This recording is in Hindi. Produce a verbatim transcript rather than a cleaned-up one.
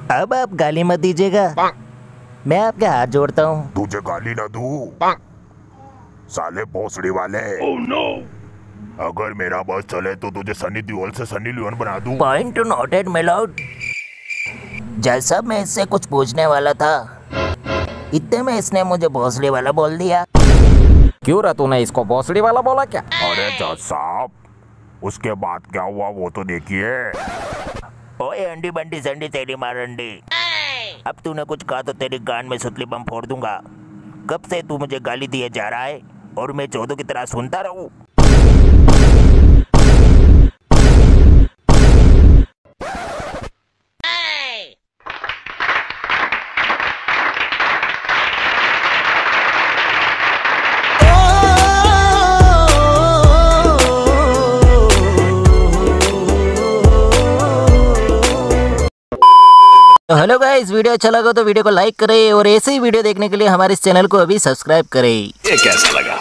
अब आप गाली मत दीजिएगा, मैं आपके हाथ जोड़ता हूँ। तुझे गाली ना दूँ साले भोसड़ी वाले। oh, no. अगर मेरा बस चले तो तुझे सनी देओल से सनी लियोन बना दूँ। Point noted milord. जैसा मैं इससे कुछ पूछने वाला था, इतने में इसने मुझे भोसड़ी वाला बोल दिया। क्यों रे, तूने इसको भोसड़ी वाला बोला क्या? अरे जज साहब, उसके बाद क्या हुआ वो तो देखिए। ओए अंडी बंडी संडी तेरी मार अंडी, अब तूने कुछ कहा तो तेरी गान में सुतली बम फोड़ दूंगा। कब से तू मुझे गाली दिए जा रहा है और मैं चौधो की तरह सुनता रहूं? तो हेलो गाइस, वीडियो अच्छा लगा तो वीडियो को लाइक करें और ऐसे ही वीडियो देखने के लिए हमारे इस चैनल को अभी सब्सक्राइब करें। ये कैसा लगा?